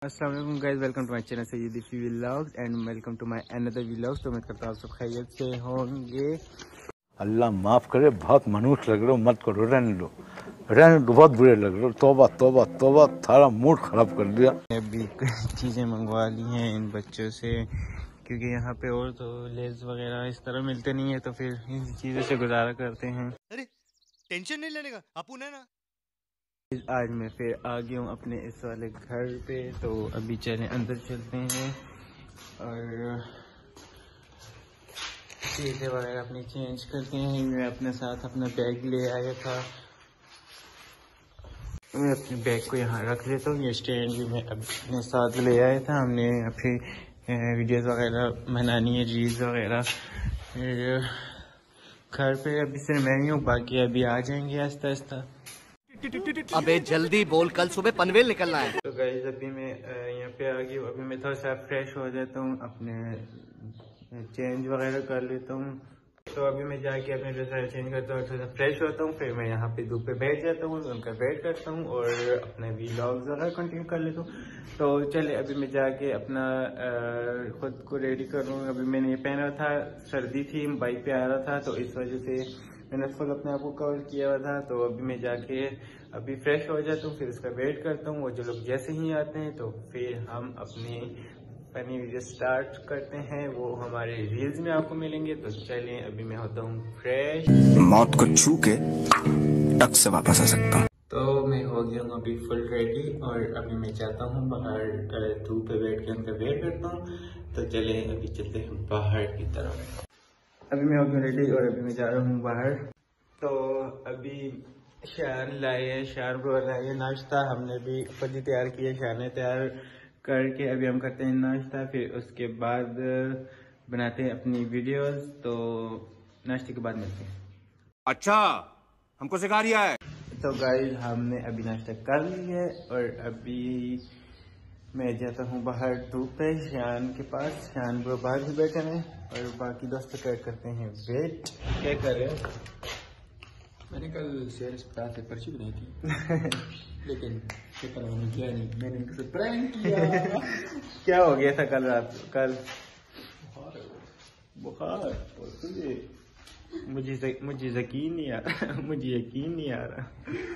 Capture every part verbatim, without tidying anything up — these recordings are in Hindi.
अस्सलाम वालेकुम guys, welcome to my channel Syedi vlogs and welcome to my another vlogs. तो मैं करता हूँ आप सब खैरियत से होंगे। अल्लाह माफ़ करे, बहुत मनुष्य लग रहे हो, मत करो, रहने दो रहने दो, बहुत बुरे लग रहे हो। तौबा तौबा तौबा, थारा मूड ख़राब कर दिया। अभी चीज़ें मंगवा ली हैं इन बच्चों से, क्योंकि यहाँ पे और तो लेज वगैरह इस तरह मिलते नहीं है, तो फिर इन चीज़ों से गुजारा करते हैं। अरे टेंशन नहीं लेने का, अपुन है ना। आज मैं फिर आ गया हूँ अपने इस वाले घर पे, तो अभी चलें अंदर चलते हैं और चीज़ें वगैरह अपनी चेंज करते हैं। मैं अपने साथ अपना बैग ले आया था, मैं अपने बैग को यहाँ रख लेता हूँ। ये स्टैंड भी मैं अपने साथ ले आया था। हमने फिर वीडियोस वगैरह बनानी है, रील्स वगैरह। घर पे अभी सिर्फ मैं ही हूँ, बाकी अभी आ जाएंगे आहिस्ता आहिस्ता। अबे जल्दी बोल, कल सुबह पनवेल निकलना है। तो गाइस अभी मैं यहाँ पे आ गई हूँ। अभी मैं थोड़ा सा फ्रेश हो जाता हूँ, अपने चेंज वगैरह कर लेता हूँ। तो अभी मैं जाके अपने ड्रेस वगैरह चेंज करता हूँ, थोड़ा सा फ्रेश होता हूँ, फिर मैं यहाँ पे धूप पे बैठ जाता हूँ, उनका वेट करता हूँ और अपने व्लॉग्स वगैरह कंटिन्यू कर लेता हूँ। तो चले अभी मैं जाके अपना खुद को रेडी करूँ। अभी मैंने ये पहना था, सर्दी थी, बाइक पे आ रहा था, तो इस वजह से मैंने फुल अपने आप को कवर किया हुआ था। तो अभी मैं जाके अभी फ्रेश हो जाता हूँ, फिर उसका वेट करता हूँ। वो जो लोग जैसे ही आते हैं तो फिर हम अपनी फनी वीडियो स्टार्ट करते हैं, वो हमारे रील्स में आपको मिलेंगे। तो चलें अभी मैं होता हूँ फ्रेश, मौत को छू के टक से वापस आ सकता हूँ। तो मैं हो गया हूँ अभी फुल रेडी और अभी मैं जाता हूँ बाहर, धूप पे बैठ के उनका वेट करता हूँ। तो चले अभी चलते हैं बाहर की तरफ। अभी मैं हो गया रेडी और अभी मैं जा रहा हूँ बाहर। तो अभी शान लाए, शान ब्रो लाए नाश्ता, हमने भी खुद ही तैयार किया, शान ने तैयार करके अभी हम करते हैं नाश्ता, फिर उसके बाद बनाते हैं अपनी वीडियोस। तो नाश्ते के बाद मिलते हैं। अच्छा, हमको सिखा रिया है। तो गाइस हमने अभी नाश्ता कर लिया है और अभी मैं जाता हूँ बाहर धूप पे शान के पास। शान ब्रो बाहर भी बैठे हैं और बाकी दोस्त क्या करते हैं वेट। क्या कर रहे हो? मैंने कल शेयर अस्पताल से पर्ची बनाई थी लेकिन पेपर मैंने किया नहीं, मैंने इनसे प्रैंक किया। क्या हो गया था कल रात? कल बुखार और तुझे मुझे मुझे यकीन नहीं आ रहा मुझे यकीन नहीं आ रहा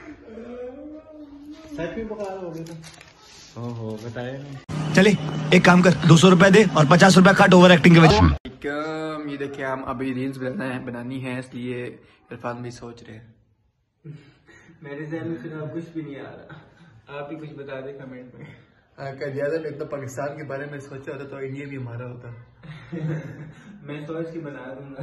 सच में बुखार हो गया था। ओहो, बताया नहीं। चले एक काम कर, दो सौ रुपए दे और पचास रुपए काट ओवर एक्टिंग के वजह। ये देखिए, हम अभी रील्स बनाना है बनानी है, इसलिए इरफान भी सोच रहे हैं। मेरे जहन में फिलहाल कुछ भी नहीं आ रहा, आप ही कुछ बता दें कमेंट में। क्या ज्यादा मैं तो पाकिस्तान के बारे में सोचा होता तो इंडिया भी हमारा होता। मैं सोच के बना दूंगा।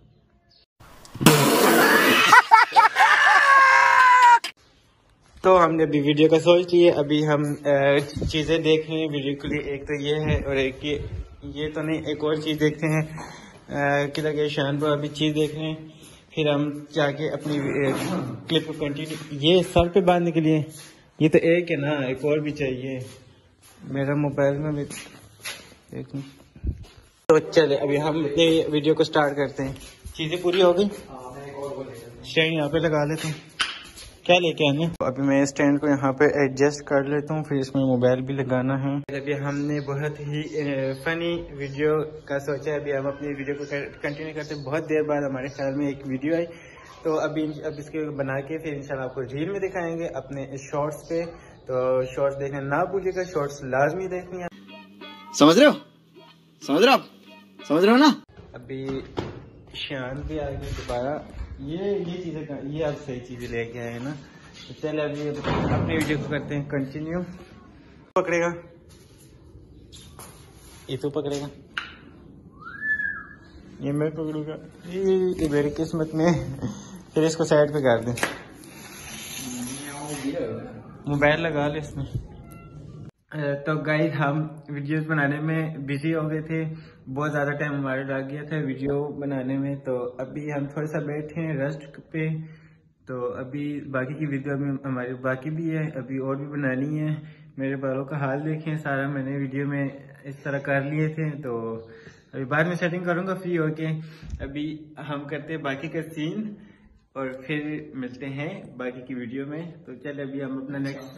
तो हमने अभी वीडियो का सोच लिया, अभी हम चीजें देख रहे हैं वीडियो के लिए। एक तो ये है और एक ये ये तो नहीं, एक और चीज देखते हैं किधर गए शान पर। अभी चीज देख रहे हैं, फिर हम जाके अपनी क्लिप को कंटिन्यू। ये सर पे बांधने के लिए ये तो एक है ना, एक और भी चाहिए मेरा मोबाइल में भी। तो चले अभी हम अपनी वीडियो को स्टार्ट करते हैं। चीजें पूरी हो गई, स्टैंड यहाँ पे लगा लेते हैं। क्या लेके आने? तो अभी मैं स्टैंड को यहाँ पे एडजस्ट कर लेता हूँ, फिर इसमें मोबाइल भी लगाना है। अभी हमने बहुत ही फनी वीडियो का सोचा है, अभी हम अपनी वीडियो को कंटिन्यू करते हैं। बहुत देर बाद हमारे ख्याल में एक वीडियो आई, तो अभी अब इसके बना के फिर इंशाल्लाह आपको रील में दिखाएंगे अपने शॉर्ट्स पे। तो शॉर्ट्स देखना ना भूलिएगा, शॉर्ट्स लाजमी देखनी है। समझ रहे हो समझ रहे हो आप समझ रहे हो ना। अभी शान भी आ गई दोबारा। ये ये चीजें, ये आप सही चीजें लेके आए हैं ना। तो चले अभी अपनी वीडियो को करते हैं कंटिन्यू। पकड़ेगा ये, तो पकड़ेगा, ये मैं पकड़ूंगा, ये, ये मेरी किस्मत में। फिर इसको साइड पे कर दें, मोबाइल लगा ले इसमें। तो गाइस हम वीडियोस बनाने में बिजी हो गए थे, बहुत ज़्यादा टाइम हमारा लग गया था वीडियो बनाने में। तो अभी हम थोड़ा सा बैठे हैं रेस्ट पे। तो अभी बाकी की वीडियो अभी हमारी बाकी भी है, अभी और भी बनानी है। मेरे बालों का हाल देखें, सारा मैंने वीडियो में इस तरह कर लिए थे। तो अभी बाद में सेटिंग करूँगा फ्री होके। अभी हम करते हैं बाकी का सीन। और फिर मिलते हैं बाकी की वीडियो में। तो चल अभी हम अपना नेक्स्ट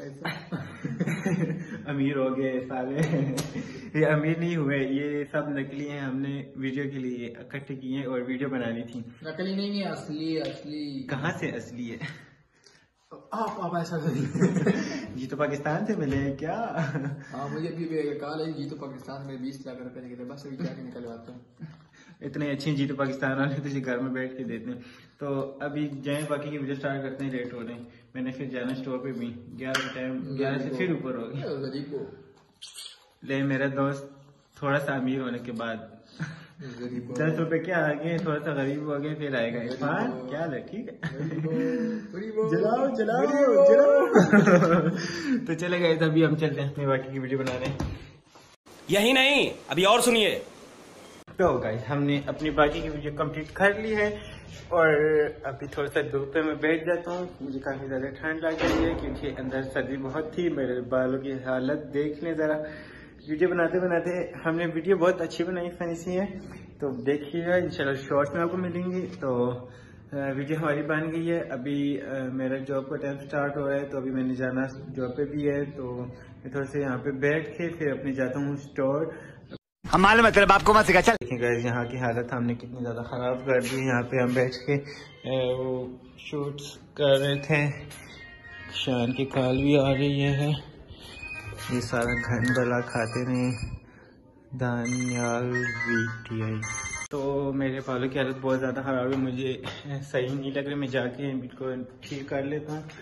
अमीर हो गए साले। ये अमीर नहीं हुए, ये सब नकली हैं, हमने वीडियो के लिए इकट्ठे किए हैं और वीडियो बनानी थी। नकली नहीं है, असली असली। कहाँ से असली है? आप आप ऐसा जी तो पाकिस्तान से मिले हैं क्या? हाँ मुझे भी कॉल है, जी तो पाकिस्तान में बीस लाख रुपए निकले, बस अभी जाके निकलवाता हूँ। इतने अच्छे जी तो पाकिस्तान वाले तुझे घर में बैठ के देते हैं। तो अभी जाए बाकी की वीडियो स्टार्ट करते हैं, लेट हो रहे हैं। मैंने फिर जाना स्टोर पे भी, ग्यारह का टाइम, ग्यारह से फिर ऊपर हो गया। ले मेरा दोस्त थोड़ा सा अमीर होने के बाद दस रुपए क्या आगे थोड़ा सा गरीब हो गए, फिर आएगा इरफान क्या है, ठीक है। जलाओ जलाओ जलाओ। तो चले गए, अभी हम चलते हैं अपनी बाकी की वीडियो बना रहे हैं। यही नहीं, अभी और सुनिए। तो गाइस हमने अपनी बाकी की वीडियो कंप्लीट कर ली है और अभी थोड़ा सा धूप में बैठ जाता हूँ। मुझे काफी ज्यादा ठंड लग रही है क्योंकि अंदर सर्दी बहुत थी। मेरे बालों की हालत देख लें जरा। वीडियो बनाते बनाते हमने वीडियो बहुत अच्छी बनाई, फनी सी है, तो देखिएगा इंशाल्लाह शॉर्ट्स में आपको मिलेंगी। तो वीडियो हमारी बन गई है। अभी मेरा जॉब का टाइम स्टार्ट हो रहा है, तो अभी मैंने जाना जॉब पे भी है, तो मैं थोड़ा सा यहाँ पे बैठ के फिर अपने जाता हूँ स्टोर। हम मालूम है तेरे बाप को मत सिखा, चल। देखिए गाइस यहाँ की हालत हमने कितनी ज्यादा खराब कर दी। यहाँ पे हम बैठ के वो शूट्स कर रहे थे। शान की कॉल भी आ रही है। ये सारा घन बला खाते नहीं दानियाल वीटीआई। तो मेरे बालों की हालत बहुत ज्यादा खराब है, मुझे सही नहीं लग रही। मैं जाके इनको ठीक कर लेता हूँ।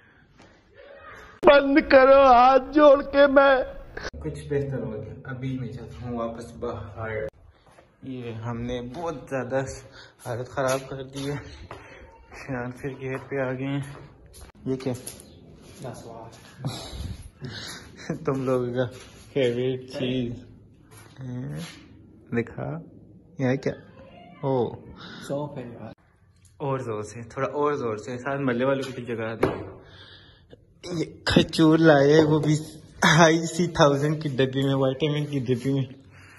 बंद करो हाथ जोड़ के, मैं कुछ बेहतर हो गया। अभी मैं चलता हूँ वापस बाहर। ये हमने बहुत ज्यादा हालत खराब कर दी है। शान फिर गेट पे आ गए हैं। ये क्या तुम लोगों का फेवरेट चीज दिखा, यह क्या? ओ सौंफ है यार। और जोर से, थोड़ा और जोर से, साथ मल्ले वालों की जगह दे। ये खजूर लाए है, वो भी हाई सी थाउजेंड की डब्बी में, विटामिन की डब्बी में।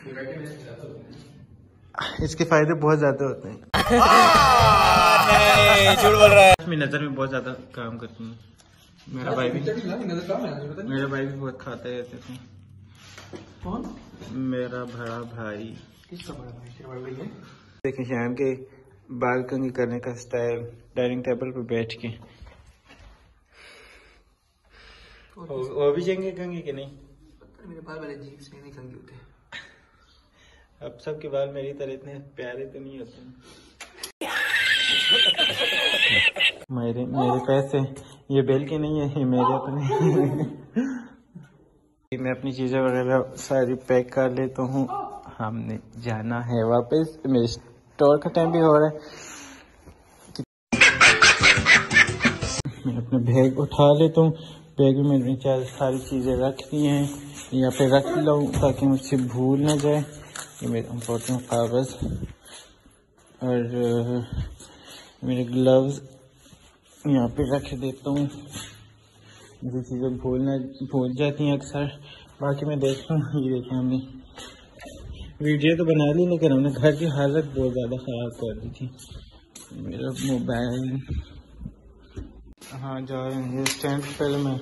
इसके फायदे बहुत ज्यादा होते हैं। झूठ बोल रहा है। मेरी नजर में बहुत ज्यादा काम करती है। मेरा भाई भी मेरा भाई भी बहुत खाता है ऐसे तो। कौन? मेरा बड़ा भाई। किसका बड़ा भाई? तेरा बड़ा भाई है? देखिए शाम के बाल कंघी करने का स्टाइल, डाइनिंग टेबल पे बैठ के। वो भी चंगे कंघी के नहीं? मेरे बाल वाले जीव से नहीं कंघी होते। अब सबके बाल मेरी तरह इतने प्यारे तो नहीं होते। मेरे मेरे पैसे ये बेल के नहीं है, ये मेरे अपने। मैं अपनी चीजें वगैरह सारी पैक कर लेता हूँ। हमने जाना है वापस। मेरे स्टोर का टाइम भी हो रहा है। मैं अपना बैग उठा लेता हूँ। बैग में मैंने चार सारी चीजें रख दी हैं, यहाँ पे रख लूँ ताकि मुझसे भूल ना जाए। ये मेरा इम्पोर्टेंट कागज और मेरे ग्लव्स यहाँ पे रख देता हूँ। मुझे चीज़ें भूलना भूल जाती हैं अक्सर। बाकी मैं देखता हूँ। ये देखिए हमने वीडियो तो बना ली, लेकिन हमने घर की हालत बहुत ज़्यादा ख़राब कर दी थी। मेरा मोबाइल हाँ जा रहे हैं। ये स्टैंड पहले मैं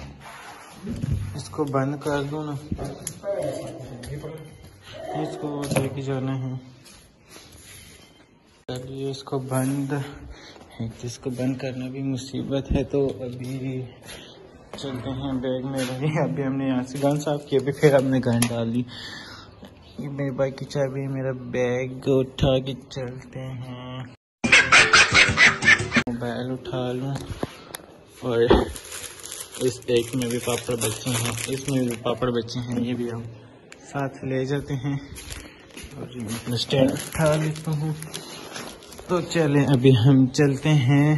इसको बंद कर दूँ ना, इसको लेके जाना है। चलिए इसको बंद है, इसको बंद करना भी मुसीबत है। तो अभी चलते हैं। बैग में रही। अभी हमने यहाँ से गन साफ की, अभी फिर हमने गन डाली। ये मेरे बाइक की चाबी, मेरा बैग उठा के चलते हैं। मोबाइल उठा लूँ और इस एक में भी पापड़ बच्चे हैं, इसमें भी पापड़ बच्चे हैं, ये भी हम साथ ले जाते हैं। और स्टैंड उठा लेता हूँ। तो चलें अभी हम चलते हैं।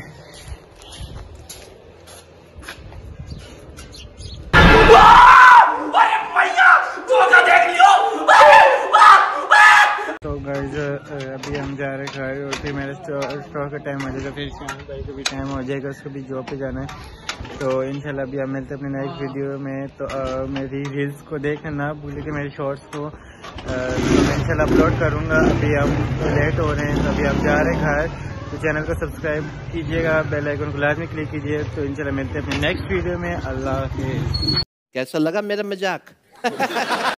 तो गाइस अभी हम जा रहे घर और फिर मेरा स्टोर का टाइम हो जाएगा, फिर शाम भाई का भी टाइम हो जाएगा, उसको भी जॉब पे जाना है। तो इंशाल्लाह अभी हम मिलते हैं अपने नेक्स्ट वीडियो में। तो आ, मेरी रील्स को देखना ना भूलिए कि मेरे शॉर्ट्स को तो मैं इंशाल्लाह अपलोड करूँगा। अभी हम लेट हो रहे हैं, तो अभी हम जा रहे हैं घर। तो चैनल को सब्सक्राइब कीजिएगा, बेल आइकन को लाजमी क्लिक कीजिए। तो इंशाल्लाह मिलते हैं अपने नेक्स्ट वीडियो में। अल्लाह हाफिज़। कैसा लगा मेरा मजाक?